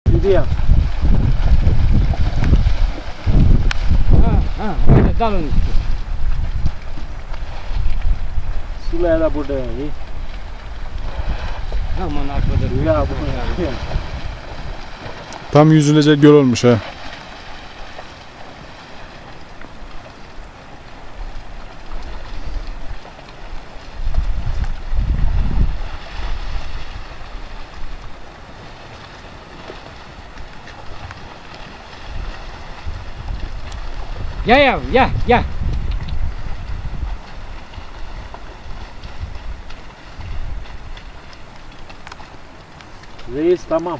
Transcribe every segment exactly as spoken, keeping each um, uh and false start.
Gidiyor. Ha ha öyle dalın üstü. Sular da burada yani. Aman arkadaş. Ya bu ya. Tam yüzülecek göl olmuş ha. Ya ya ya ya. Reis tamam.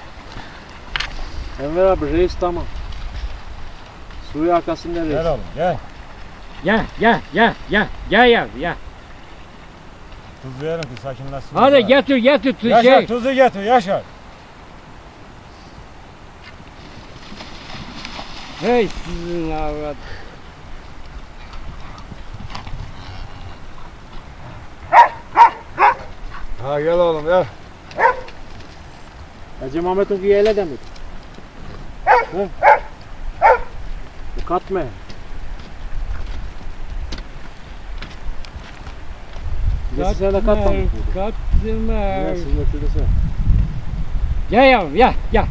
Enver abi reis tamam. Suyu arkasında reis. Gel oğlum gel. Ya ya ya ya ya ya ya. Tuz verelim ki sakinleşsin. Hadi getir getir Yaşar şey. tuzu getir Yaşar. Hey sizin avrat. Ha gel oğlum gel. Hacı Mehmet'in ki öyle demek. He? Katma. Geçen sene de katmamış. Katma. Ne siz meselesi? Ya ya ya ya.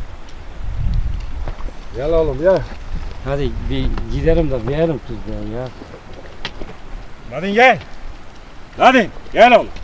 Gel oğlum gel. Hadi bir gidelim de verelim tuzları ya. Hadi gel. Hadi gel oğlum.